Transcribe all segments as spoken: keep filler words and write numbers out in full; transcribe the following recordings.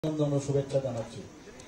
অভিনন্দন ও শুভেচ্ছা জানাচ্ছি।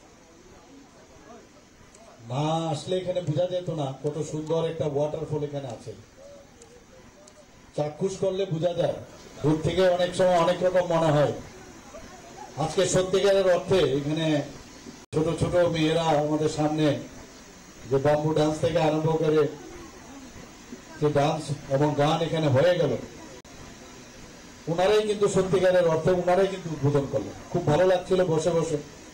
না আসলে এখানে বোঝা যেত না কত সুন্দর একটা ওয়াটারফল এখানে আছে। চাক্ষুষ করলে বোঝা যায়, দূর থেকে অনেক সময় অনেক রকম মনে হয়। আজকে সত্যিকারের অর্থে এখানে ছোট ছোট মেয়েরা আমাদের সামনে যে বাম্বু ডান্স থেকে আরম্ভ করে যে ডান্স এবং গান এখানে হয়ে গেল, ওনারাই কিন্তু সত্যিকারের অর্থে ওনারাই কিন্তু উদ্বোধন করলেন। খুব ভালো লাগছিল বসে বসে,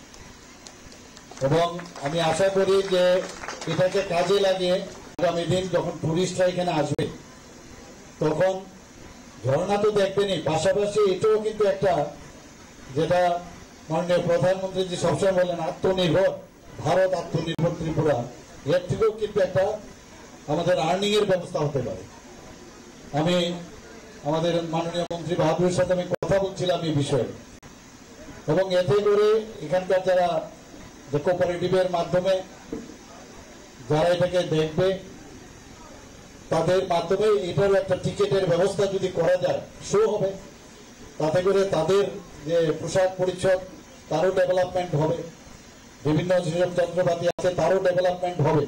এবং আমি আশা করি যে এটাকে কাজে লাগিয়ে আগামী দিন যখন টুরিস্টরা এখানে আসবে তখন ঝর্ণা তো দেখবেনই, পাশাপাশি এটাও কিন্তু একটা, যেটা মাননীয় প্রধানমন্ত্রী জি সবসময় বলেন, আত্মনির্ভর ভারত, আত্মনির্ভর ত্রিপুরা, এর থেকেও কিন্তু একটা আমাদের আর্নিং এর ব্যবস্থা হতে পারে। আমি আমাদের মাননীয় মন্ত্রী বাহাদুরের সাথে আমি কথা বলছিলাম এই বিষয়ে, এবং এতে করে এখানকার যারা কোঅপারেটিভের মাধ্যমে যারা এটাকে দেখবে তাদের মাধ্যমে এটার একটা টিকিটের ব্যবস্থা যদি করা যায়, শো হবে, তাতে করে তাদের যে পোশাক পরিচ্ছদ তারও ডেভেলপমেন্ট হবে, বিভিন্ন যেসব যন্ত্রপাতি আছে তারও ডেভেলপমেন্ট হবে।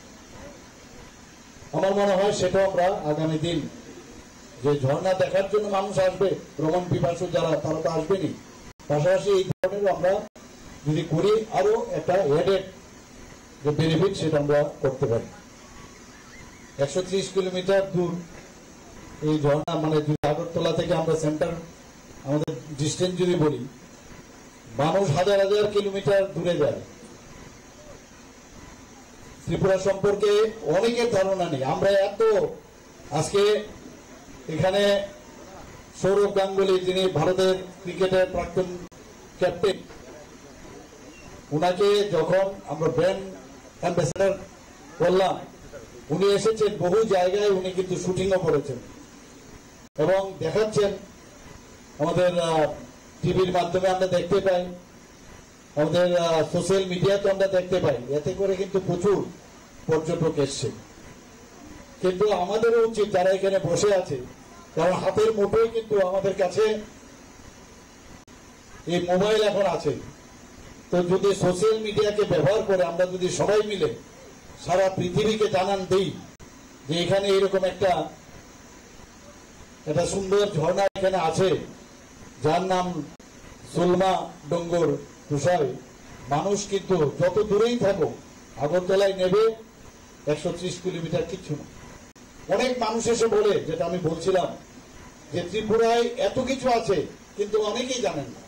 আমার মনে হয় সেটা আমরা আগামী দিন যে ঝর্ণা দেখার জন্য মানুষ আসবে, ভ্রমণ পিপাসু যারা, তারা তো আসবেনি, পাশাপাশি এই ধরনের আমরা যদি করি আরো একটা এডেড যে বেনিফিট সেটা আমরা করতে পারি। একশো ত্রিশ কিলোমিটার দূর এই ঝর্ণা, মানে যদি আগরতলা থেকে আমরা সেন্টার আমাদের ডিস্টেন্স যদি বলি, মানুষ হাজার হাজার কিলোমিটার দূরে যায়। ত্রিপুরা সম্পর্কে অনেকের ধারণা নেই। আমরা এত আজকে এখানে সৌরভ গাঙ্গুলি, যিনি ভারতের ক্রিকেটের প্রাক্তন ক্যাপ্টেন, উনাকে যখন আমরা ব্র্যান্ড অ্যাম্বাসেডর করলাম, উনি এসেছেন বহু জায়গায়, উনি কিন্তু শুটিংও করেছেন এবং দেখাচ্ছেন। আমাদের টিভির মাধ্যমে আমরা দেখতে পাই, আমাদের সোশ্যাল মিডিয়াতে আমরা দেখতে পাই, এতে করে কিন্তু প্রচুর পর্যটক এসছে। কিন্তু আমাদেরও উচিত যারা এখানে বসে আছে, কারণ হাতের মুঠোয় কিন্তু আমাদের কাছে এই মোবাইল এখন আছে, তো যদি সোশ্যাল মিডিয়াকে ব্যবহার করে আমরা যদি সবাই মিলে সারা পৃথিবীকে জানান দিই যে এখানে এরকম একটা একটা সুন্দর ঝর্ণা এখানে আছে যার নাম সুলমা ডোঙ্গর তুষার, মানুষ কিন্তু যত দূরেই থাকুক আগরতলায় নেবে একশো ত্রিশ কিলোমিটার কিচ্ছু না। অনেক মানুষ এসে বলে, যেটা আমি বলছিলাম, যে ত্রিপুরায় এত কিছু আছে কিন্তু অনেকেই জানেন না।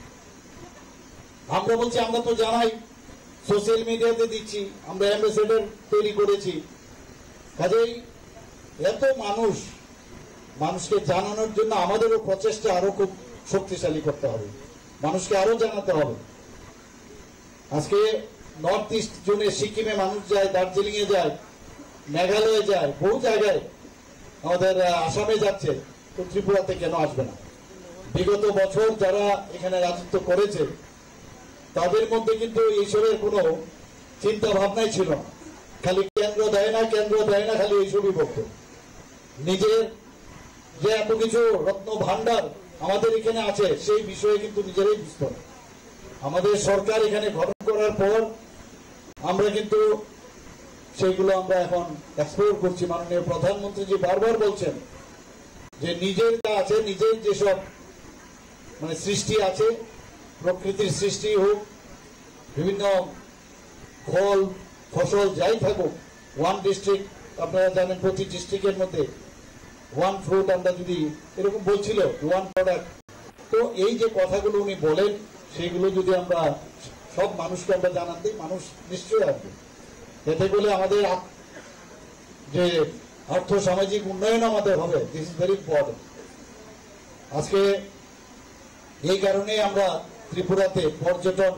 আমরা বলছি আমরা তো জানাই, সোশ্যাল মিডিয়াতে দিচ্ছি, আমরা অ্যাম্বাসেডর তৈরি করেছি, কাজেই এত মানুষ, মানুষকে জানানোর জন্য আমাদেরও প্রচেষ্টা আরো খুব শক্তিশালী করতে হবে, মানুষকে আরো জানাতে হবে। আজকে নর্থ ইস্ট জোনে সিকিমে মানুষ যায়, দার্জিলিং এ যায়, মেঘালয়ে যায়, বহু জায়গায় আমাদের আসামে যাচ্ছে, তো ত্রিপুরাতে কেন আসবে না? বিগত বছর যারা এখানে রাজত্ব করেছে তাদের মধ্যে কিন্তু এইসবের কোনো চিন্তা ভাবনাই ছিল না। খালি কেন্দ্র দেয় না, কেন্দ্র দেয় না, খালি এইসবই বলতো। নিজের যে এত কিছু রত্ন ভান্ডার আমাদের এখানে আছে সেই বিষয়ে কিন্তু নিজেরাই বুঝতো না। আমাদের সরকার এখানে গঠন করার পর আমরা কিন্তু সেইগুলো আমরা এখন এক্সপ্লোর করছি। মাননীয় প্রধানমন্ত্রী জি বারবার বলছেন যে নিজের যা আছে, নিজের যেসব মানে সৃষ্টি আছে, প্রকৃতির সৃষ্টি হোক, বিভিন্ন ফল ফসল যাই থাকুক, ওয়ান ডিস্ট্রিক্ট, আপনারা জানেন প্রতি ডিস্ট্রিক্টের মধ্যে ওয়ান ফ্রুট, আমরা যদি এরকম বলছিল ওয়ান প্রোডাক্ট, তো এই যে কথাগুলো উনি বলেন সেইগুলো যদি আমরা সব মানুষকে আমরা জানান দিই, মানুষ নিশ্চয়ই আসবে। এতে করে আমাদের যে আর্থ সামাজিক উন্নয়ন আমাদের হবে, দিস ইজ ভেরি ইম্পর্টেন্ট। আজকে এই কারণে আমরা ত্রিপুরাতে পর্যটন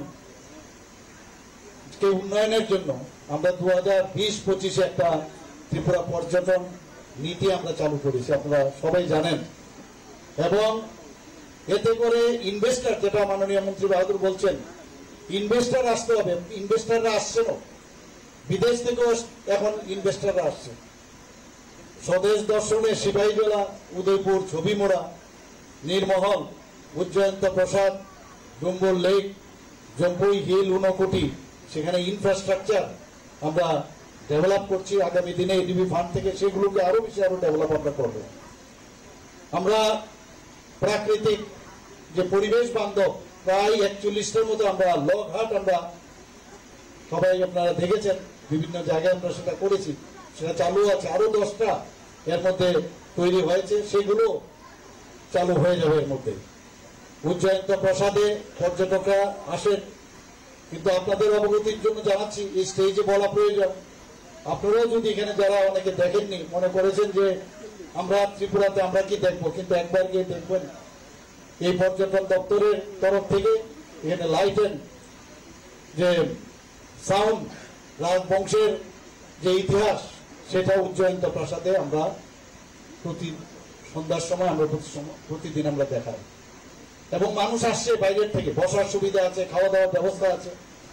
কে উন্নয়নের জন্য আমরা দু হাজার বিশ পঁচিশে একটা ত্রিপুরা পর্যটন নীতি আমরা চালু করেছি, আপনারা সবাই জানেন। এবং এতে করে ইনভেস্টার, যেটা মাননীয় মন্ত্রী বাহাদুর বলছেন, ইনভেস্টার আসতে হবে। ইনভেস্টাররা আসছে না, বিদেশ থেকেও এখন ইনভেস্টাররা আসছে। স্বদেশ দর্শনে সিপাহীজলা, উদয়পুর, ছবিমোড়া, নীরমহল, উজ্জয়ন্ত প্রসাদ, ডুম্বুর লেক, জম্পুই হিল ঊনকোটি সেখানে ইনফ্রাস্ট্রাকচার আমরা ডেভেলপ করছি। আগামী দিনে এডিবি ফান্ড থেকে সেগুলোকে আরো বেশি আরো ডেভেলপ আমরা করবো। আমরা প্রাকৃতিক যে পরিবেশ বান্ধব প্রায় একচল্লিশটার মতো আমরা লগহাট আমরা সবাই আপনারা দেখেছেন বিভিন্ন জায়গায় আমরা সেটা করেছি, সেটা চালু আছে। আরো দশটা এর মধ্যে তৈরি হয়েছে, সেগুলো চালু হয়ে যাবে এর মধ্যে। উজ্জয়ন্ত প্রসাদে পর্যটকরা আসেন, কিন্তু আপনাদের অবগতির জন্য জানাচ্ছি এই স্টেজে বলা প্রয়োজন। আপনারাও যদি এখানে যারা অনেকে দেখেননি মনে করেছেন যে আমরা ত্রিপুরাতে আমরা কি দেখবো, কিন্তু একবার গিয়ে দেখবেন এই পর্যটন দপ্তরের তরফ থেকে এখানে লাইট এন্ড যে সাউন্ড রাজবংশের যে ইতিহাস সেটা উজ্জয়ন্ত প্রাসাদে আমরা প্রতি সন্ধ্যার সময় আমরা প্রতিদিন আমরা দেখাই। এবং মানুষ আসছে বাইরের থেকে, বসার সুবিধা আছে, খাওয়া দাওয়ার ব্যবস্থা আছে।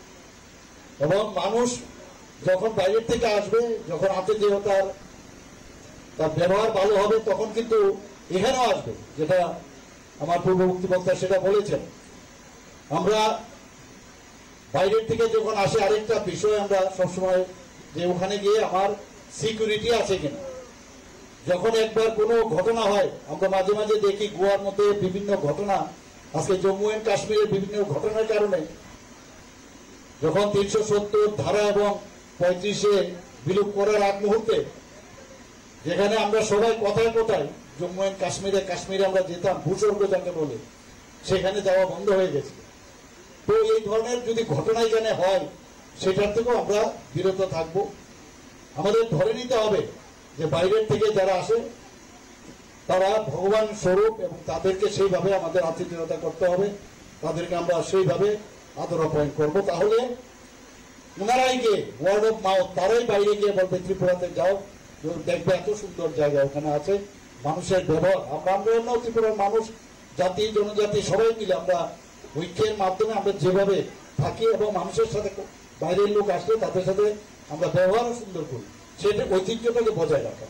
এবং মানুষ যখন বাইরের থেকে আসবে, যখন আতিথেয়তার তার ব্যবহার ভালো হবে, তখন কিন্তু এখানেও আসবে, যেটা আমার পূর্ববর্তী বক্তা সেটা বলেছেন। আমরা বাইরের থেকে যখন আসে আরেকটা বিষয় আমরা সবসময় যে ওখানে গিয়ে আমার সিকিউরিটি আছে কিনা। যখন একবার কোনো ঘটনা হয়, আমরা মাঝে মাঝে দেখি গোয়ার মধ্যে বিভিন্ন ঘটনা, আজকে জম্মু এন্ড কাশ্মীরের বিভিন্ন ঘটনার কারণে যখন তিনশো সত্তর ধারা এবং পঁয়ত্রিশে বিলুপ করার আগ মুহূর্তে যেখানে আমরা সবাই কথায় কথায় জম্মু এন্ড কাশ্মীরে কাশ্মীরে আমরা যেতাম, ভূস্বর্গ যাকে বলে, সেখানে যাওয়া বন্ধ হয়ে গেছে। তো এই ধরনের যদি ঘটনা এখানে হয়, সেটার থেকেও আমরা বিরত থাকব। আমাদের ধরে নিতে হবে যে বাইরের থেকে যারা আসে তারা ভগবান স্বরূপ, এবং তাদেরকে সেইভাবে আমাদের আতিথেয়তা করতে হবে, তাদেরকে আমরা সেইভাবে আদর আপ্যায়ন করবো। তাহলে ওনারাই গিয়ে ওয়ার্ড অফ মাউথ, তারাই বাইরে গিয়ে বলবে ত্রিপুরাতে যাও, দেখবে এত সুন্দর জায়গা ওখানে আছে। মানুষের ব্যবহার, আমরা আমরা ত্রিপুরার মানুষ, জাতি জনজাতি সবাই মিলে আমরা ঐক্যের মাধ্যমে আমরা যেভাবে থাকি এবং মানুষের সাথে বাইরের লোক আসলে তাদের সাথে আমরা ব্যবহারও সুন্দর করি, সেটা ঐতিহ্যটাকে বজায় রাখা।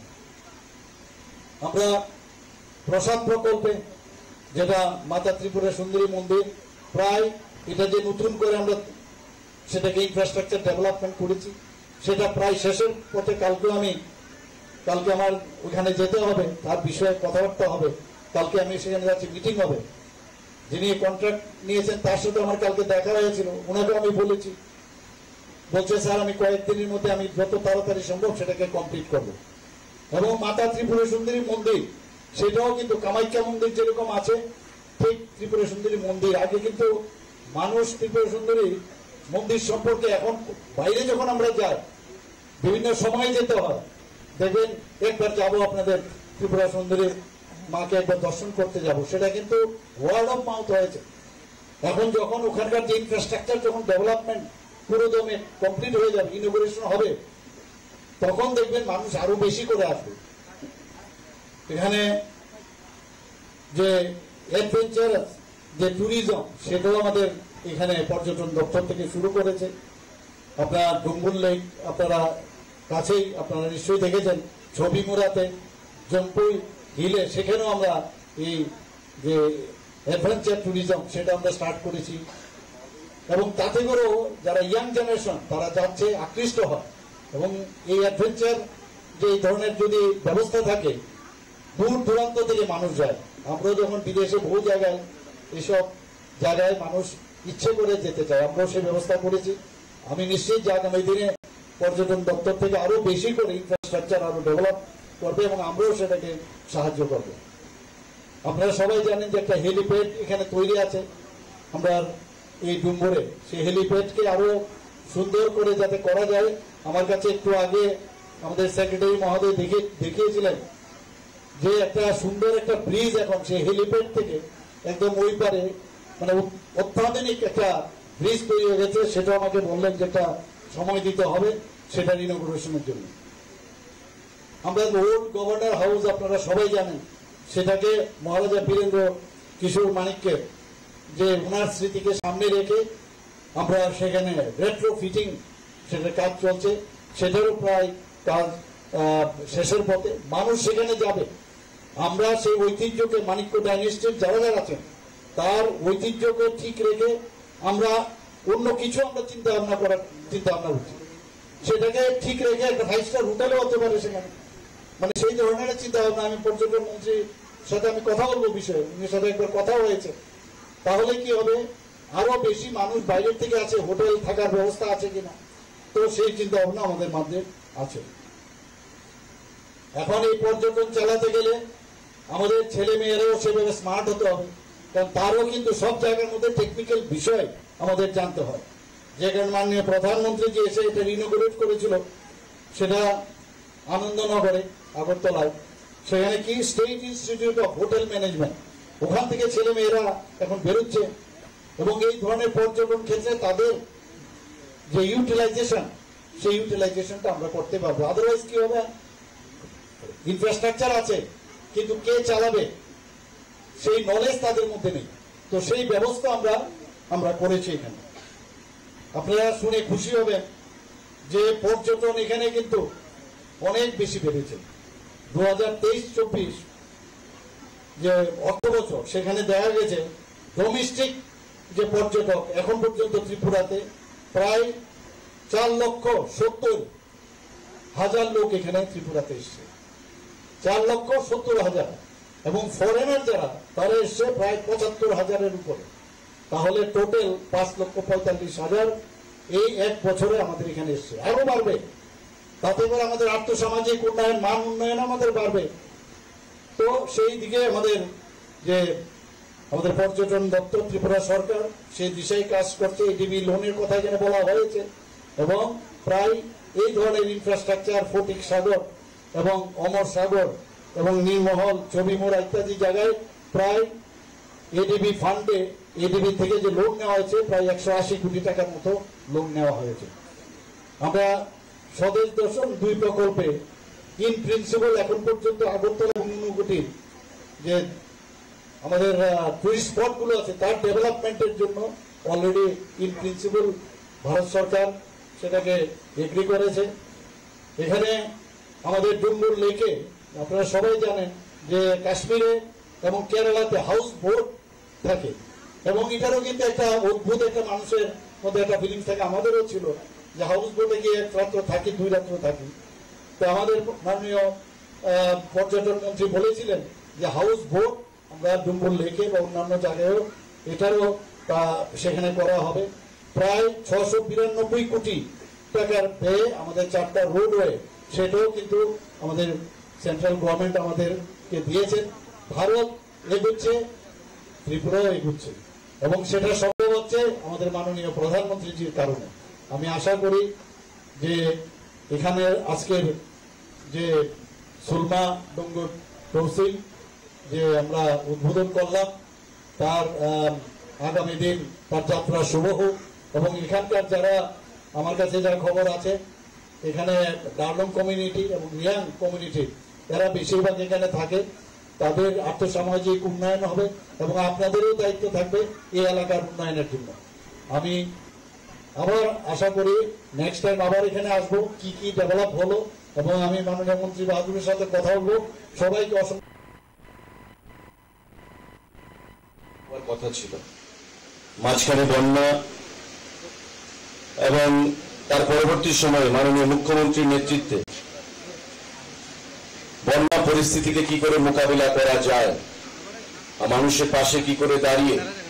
আমরা প্রসাদ প্রকল্পে যেটা মাতা ত্রিপুরা সুন্দরী মন্দির, প্রায় এটা যে নতুন করে আমরা সেটাকে ইনফ্রাস্ট্রাকচার ডেভেলপমেন্ট করেছি, সেটা প্রায় শেষের পথে। কালকে আমি কালকে আমার ওখানে যেতে হবে, তার বিষয়ে কথাবার্তা হবে। কালকে আমি সেখানে যাচ্ছি, মিটিং হবে। যিনি কন্ট্রাক্ট নিয়েছেন তার সাথে আমার কালকে দেখা হয়েছিল, ওনাকে আমি বলেছি, বলছে স্যার আমি কয়েকদিনের মধ্যে আমি যত তাড়াতাড়ি সম্ভব সেটাকে কমপ্লিট করব। এবং মাতা ত্রিপুরা সুন্দরী মন্দির, সেটাও কিন্তু কামাখ্যা মন্দির যেরকম আছে, ঠিক ত্রিপুরা সুন্দরী মন্দির। আগে কিন্তু মানুষ ত্রিপুরা সুন্দরী মন্দির সম্পর্কে, এখন বাইরে যখন আমরা যাই, বিভিন্ন সময় যেতে হয়, দেখবেন একবার যাবো আপনাদের ত্রিপুরা সুন্দরীর মাকে একবার দর্শন করতে যাব, সেটা কিন্তু ওয়ার্ড অফ মাউথ হয়েছে। এখন যখন ওখানকার যে ইনফ্রাস্ট্রাকচার যখন ডেভেলপমেন্ট পুরো দমে কমপ্লিট হয়ে যাবে, ইনোগ্রেশন হবে, তখন দেখবেন মানুষ আরো বেশি করে আসবে। এখানে যে অ্যাডভেঞ্চার যে ট্যুরিজম, সেটাও আমাদের এখানে পর্যটন দপ্তর থেকে শুরু করেছে। আপনার ডুম্বুর লেক আপনারা কাছেই, আপনারা নিশ্চয়ই দেখেছেন ছবি মোড়াতে, জম্পুই হিলে, সেখানেও আমরা এই যে অ্যাডভেঞ্চার ট্যুরিজম সেটা আমরা স্টার্ট করেছি। এবং তাতে করেও যারা ইয়াং জেনারেশন তারা যাচ্ছে, আকৃষ্ট হয়। এবং এই অ্যাডভেঞ্চার যে এই ধরনের যদি ব্যবস্থা থাকে, দূর দূরান্ত থেকে মানুষ যায়। আমরা যখন বিদেশে বহু জায়গায় এসব জায়গায় মানুষ ইচ্ছে করে যেতে চায়, আমরাও সেই ব্যবস্থা করেছি। আমি নিশ্চিত যে আগামী দিনে পর্যটন দপ্তর থেকে আরো বেশি করে ইনফ্রাস্ট্রাকচার আরো ডেভেলপ করবে এবং আমরাও সেটাকে সাহায্য করব। আপনারা সবাই জানেন যে একটা হেলিপ্যাড এখানে তৈরি আছে আমরা এই ডুম্বরে, সেই হেলিপ্যাডকে আরো সুন্দর করে যাতে করা যায়। আমার কাছে একটু আগে আমাদের সেক্রেটারি মহোদয় দেখে দেখিয়েছিলেন যে একটা সুন্দর একটা ব্রিজ এখন সেই হেলিপ্যাড থেকে একদম ওই পারে, মানে অত্যাধুনিক একটা ব্রিজ তৈরি হয়ে গেছে। সেটা আমাকে বললেন যে একটা সময় দিতে হবে সেটার ইনোগ্রেশনের জন্য। আমরা ওল্ড গভর্নর হাউস আপনারা সবাই জানেন, সেটাকে মহারাজা বীরেন্দ্র কিশোর মানিককে যে ওনার স্মৃতিকে সামনে রেখে আমরা সেখানে রেট্রো ফিটিং সেটার কাজ চলছে, সেটারও প্রায় কাজ শেষের পথে। মানুষ সেখানে যাবে, আমরা সেই ঐতিহ্যকে, মানিক্য ডাইনেস্টির যারা যারা আছেন তার ঐতিহ্যকে ঠিক রেখে আমরা অন্য কিছু আমরা চিন্তা ভাবনা করার চিন্তা ভাবনা করছি, সেটাকে ঠিক রেখে একটা ফাইভ স্টার হোটেলও হতে পারে সেখানে, মানে সেই ধরনের চিন্তা ভাবনা। আমি পর্যটন মন্ত্রীর সাথে আমি কথা বলবো বিষয়ে, উনির সাথে একবার কথা হয়েছে, তাহলে কি হবে আরো বেশি মানুষ বাইরের থেকে আছে, হোটেল থাকার ব্যবস্থা আছে কিনা, তো সেই চিন্তা ভাবনা আমাদের মধ্যে আছে। এখন এই পর্যটন চালাতে গেলে আমাদের ছেলে মেয়েরাও সেভাবে স্মার্ট হতে হবে, কারণ তারও কিন্তু সব জায়গার মধ্যে টেকনিক্যাল বিষয় আমাদের জানতে হয়। যেখানে মাননীয় প্রধানমন্ত্রী যে এসে এটা ইনগুরেট করেছিল, সেটা আনন্দনগরে আগরতলায়, সেখানে কি state institute of hotel management, ওখান থেকে ছেলে মেয়েরা এখন বেরোচ্ছে এবং এই ধরনের পর্যটন ক্ষেত্রে তাদের যে ইউটিলাইজেশন, সেই ইউটিলাইজেশনটা আমরা করতে পারবো। আদারওয়াইজ কি হবে, ইনফ্রাস্ট্রাকচার আছে কিন্তু কে চালাবে সেই নলেজ তাদের মধ্যে নেই, তো সেই ব্যবস্থা আমরা আমরা করেছি এখানে। আপনারা শুনে খুশি হবেন যে পর্যটন এখানে কিন্তু অনেক বেশি বেড়েছে। দু হাজার তেইশ চব্বিশ যে অর্থ বছর, সেখানে দেখা গেছে ডোমেস্টিক যে পর্যটক এখন পর্যন্ত ত্রিপুরাতে প্রায় চার লক্ষ সত্তর হাজার লোক এখানে ত্রিপুরাতে এসছে, চার লক্ষ সত্তর হাজার, এবং ফরেনার যারা তারা এসছে প্রায় পঁচাত্তর হাজারের উপরে, তাহলে টোটাল পাঁচ লক্ষ পঁয়তাল্লিশ হাজার এই এক বছরে আমাদের এখানে এসছে। আরো বাড়বে, তাতে করে আমাদের আর্থসামাজিক উন্নয়ন, মান উন্নয়ন আমাদের বাড়বে। তো সেই দিকে আমাদের যে আমাদের পর্যটন দপ্তর ত্রিপুরা সরকার সেই দিশায় কাজ করছে। এডিবি লোনের কথা এখানে বলা হয়েছে, এবং প্রায় এই ধরনের ইনফ্রাস্ট্রাকচার ফটিক সাগর এবং অমর সাগর এবং নীলমহল, ছবিমোড়া ইত্যাদি জায়গায় প্রায় এডিবি ফান্ডে, এডিবি থেকে যে লোন নেওয়া হয়েছে প্রায় একশো আশি কোটি টাকার মতো লোন নেওয়া হয়েছে। আমরা স্বদেশ দর্শন দুই প্রকল্পে ইন প্রিন্সিপাল এখন পর্যন্ত আগরতলা এবং ঊনকোটির যে আমাদের টুরিস্ট স্পট গুলো আছে তার ডেভেলপমেন্টের জন্য অলরেডি ইন প্রিন্সিপাল ভারত সরকার সেটাকে এগ্রি করেছে। এখানে আমাদের ডুম্বুর লেকে আপনারা সবাই জানেন যে কাশ্মীরে এবং কেরালাতে হাউস বোট থাকে, এবং এটারও কিন্তু একটা অদ্ভুত একটা মানুষের মধ্যে একটা ফিলিংস থাকে, আমাদেরও ছিল যে হাউস বোটে গিয়ে এক রাত্র থাকি, দুই রাত্র থাকি। তো আমাদের মাননীয় পর্যটন মন্ত্রী বলেছিলেন যে হাউস বোট আমরা ডুম্বুর লেকে বা অন্যান্য জায়গায়ও এটারও সেখানে করা হবে। প্রায় ছশো বিরানব্বই কোটি টাকার ব্যয়ে আমাদের চারটা রোডওয়ে, সেটাও কিন্তু আমাদের সেন্ট্রাল গভর্নমেন্ট আমাদেরকে দিয়েছেন। ভারত এগুচ্ছে, ত্রিপুরাও এগুচ্ছে, এবং সেটা সম্ভব হচ্ছে আমাদের মাননীয় প্রধানমন্ত্রীজির কারণে। আমি আশা করি যে এখানে আজকের যে সুলমা ডুঙ্গুর তহসিল যে আমরা উদ্বোধন করলাম, তার আগামী দিন তার যাত্রা শুভ হোক, এবং এখানকার যারা আমার কাছে যা খবর আছে এখানে ডার্লং কমিউনিটি এবং ইয়াং কমিউনিটি এরা বেশিরভাগ এখানে থাকে, তাদের আর্থসামাজিক উন্নয়ন হবে এবং আপনাদেরও দায়িত্ব থাকবে এই এলাকার উন্নয়নের জন্য। আমি আবার আশা করি নেক্সট টাইম আবার এখানে আসবো, কি কি ডেভেলপ হলো, এবং আমি মাননীয় মন্ত্রী বাহাদুরের সাথে কথা বলবো। সবাইকে অসংখ্য কথা ছিল, মাঝখানে বন্যা এবং তার পরবর্তী সময়ে মাননীয় মুখ্যমন্ত্রীর নেতৃত্বে বন্যা পরিস্থিতিকে কি করে মোকাবিলা করা যায়, মানুষের পাশে কি করে দাঁড়িয়ে